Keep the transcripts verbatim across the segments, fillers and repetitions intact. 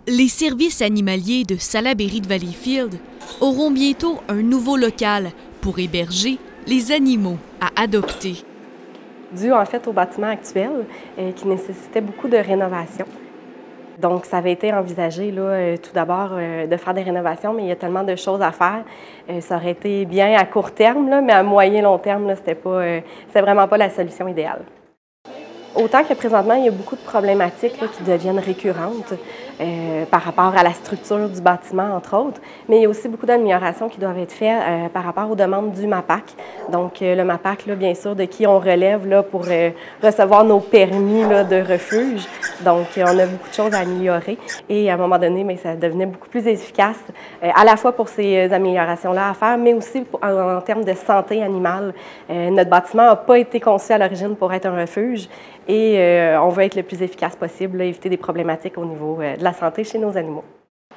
Les services animaliers de Salaberry de Valleyfield auront bientôt un nouveau local pour héberger les animaux à adopter. Dû en fait au bâtiment actuel euh, qui nécessitait beaucoup de rénovation. Donc, ça avait été envisagé là, euh, tout d'abord euh, de faire des rénovations, mais il y a tellement de choses à faire. Euh, ça aurait été bien à court terme, là, mais à moyen long terme, ce n'était euh, vraiment pas la solution idéale. Autant que présentement, il y a beaucoup de problématiques là, qui deviennent récurrentes euh, par rapport à la structure du bâtiment, entre autres, mais il y a aussi beaucoup d'améliorations qui doivent être faites euh, par rapport aux demandes du MAPAC. Donc, euh, le MAPAC, là, bien sûr, de qui on relève là, pour euh, recevoir nos permis là, de refuge. Donc, euh, on a beaucoup de choses à améliorer et à un moment donné, bien, ça devenait beaucoup plus efficace, euh, à la fois pour ces améliorations-là à faire, mais aussi pour, en, en termes de santé animale. Euh, notre bâtiment n'a pas été conçu à l'origine pour être un refuge. Et euh, on veut être le plus efficace possible, là, éviter des problématiques au niveau euh, de la santé chez nos animaux.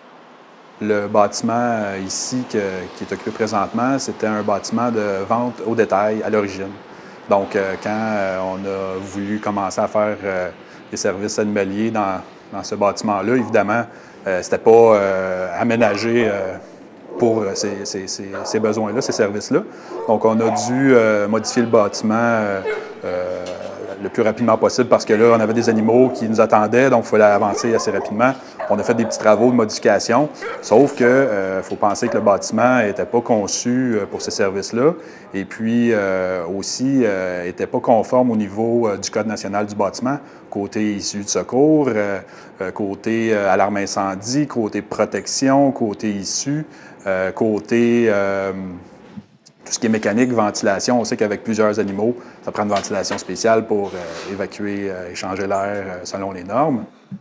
Le bâtiment euh, ici que, qui est occupé présentement, c'était un bâtiment de vente au détail à l'origine. Donc, euh, quand euh, on a voulu commencer à faire euh, des services animaliers dans, dans ce bâtiment-là, évidemment, euh, c'était pas euh, aménagé euh, pour ces, ces, ces, ces besoins-là, ces services-là. Donc, on a dû euh, modifier le bâtiment euh, euh, le plus rapidement possible parce que là, on avait des animaux qui nous attendaient, donc il fallait avancer assez rapidement. On a fait des petits travaux de modification, sauf que euh, faut penser que le bâtiment n'était pas conçu pour ces services-là et puis euh, aussi n'était euh, pas conforme au niveau euh, du Code national du bâtiment, côté issue de secours, euh, côté euh, alarme incendie, côté protection, côté issue, euh, côté... Euh, tout ce qui est mécanique, ventilation, on sait qu'avec plusieurs animaux, ça prend une ventilation spéciale pour euh, évacuer, euh, échanger l'air euh, selon les normes.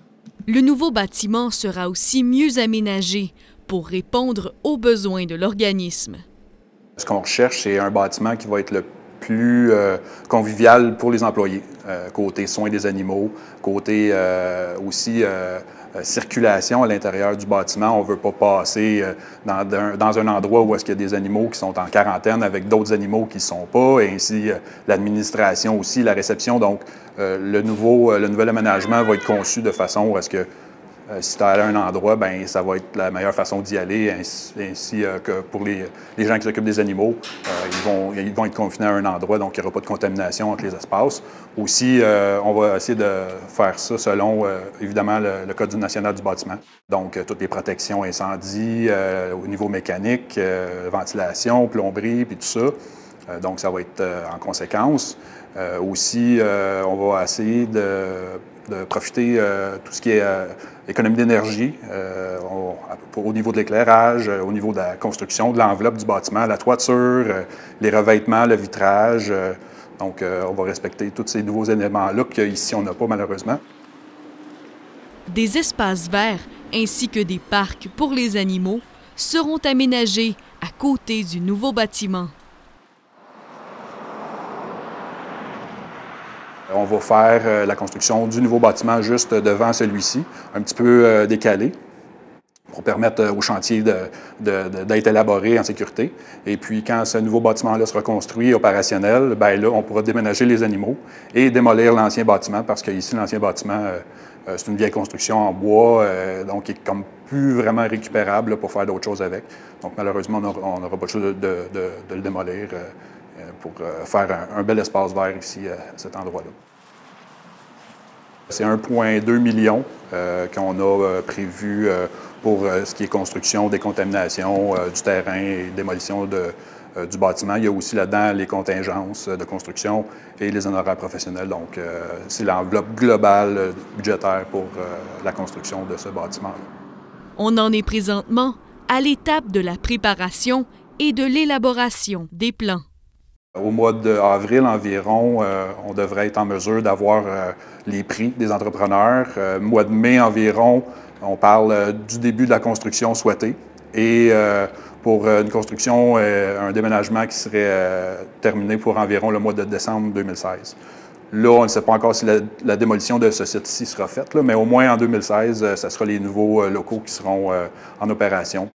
Le nouveau bâtiment sera aussi mieux aménagé pour répondre aux besoins de l'organisme. Ce qu'on recherche, c'est un bâtiment qui va être le plus euh, convivial pour les employés, euh, côté soins des animaux, côté euh, aussi euh, circulation à l'intérieur du bâtiment. On ne veut pas passer euh, dans, dans, dans un endroit où est-ce qu'il y a des animaux qui sont en quarantaine avec d'autres animaux qui ne sont pas, et ainsi euh, l'administration aussi, la réception. Donc, euh, le, nouveau, euh, le nouvel aménagement va être conçu de façon où est-ce que Euh, si tu es allé à un endroit, bien, ça va être la meilleure façon d'y aller, ainsi, ainsi euh, que pour les, les gens qui s'occupent des animaux, euh, ils, vont, ils vont être confinés à un endroit, donc il n'y aura pas de contamination entre les espaces. Aussi, euh, on va essayer de faire ça selon, euh, évidemment, le, le Code national du bâtiment. Donc, euh, toutes les protections incendie, euh, au niveau mécanique, euh, ventilation, plomberie, puis tout ça. Euh, donc, ça va être euh, en conséquence. Euh, aussi, euh, on va essayer de de profiter euh, tout ce qui est euh, économie d'énergie euh, au niveau de l'éclairage, euh, au niveau de la construction, de l'enveloppe du bâtiment, la toiture, euh, les revêtements, le vitrage. Euh, donc, euh, on va respecter tous ces nouveaux éléments-là qu'ici, on n'a pas malheureusement. Des espaces verts ainsi que des parcs pour les animaux seront aménagés à côté du nouveau bâtiment. On va faire euh, la construction du nouveau bâtiment juste devant celui-ci, un petit peu euh, décalé, pour permettre euh, au chantier d'être de, de, de, élaboré en sécurité. Et puis, quand ce nouveau bâtiment-là sera construit, opérationnel, bien là, on pourra déménager les animaux et démolir l'ancien bâtiment, parce qu'ici, l'ancien bâtiment, euh, euh, c'est une vieille construction en bois, euh, donc il est comme plus vraiment récupérable là, pour faire d'autres choses avec. Donc, malheureusement, on n'aura pas le choix de, de, de, de le démolir euh, pour faire un, un bel espace vert ici, à cet endroit-là. C'est un virgule deux million euh, qu'on a euh, prévu euh, pour euh, ce qui est construction, décontamination euh, du terrain et démolition de, euh, du bâtiment. Il y a aussi là-dedans les contingences de construction et les honoraires professionnels. Donc, euh, c'est l'enveloppe globale euh, budgétaire pour euh, la construction de ce bâtiment-là. On en est présentement à l'étape de la préparation et de l'élaboration des plans. Au mois d'avril environ, euh, on devrait être en mesure d'avoir euh, les prix des entrepreneurs. Euh, mois de mai environ, on parle euh, du début de la construction souhaitée. Et euh, pour une construction, euh, un déménagement qui serait euh, terminé pour environ le mois de décembre deux mille seize. Là, on ne sait pas encore si la, la démolition de ce site-ci sera faite, là, mais au moins en deux mille seize, euh, ce sera les nouveaux euh, locaux qui seront euh, en opération.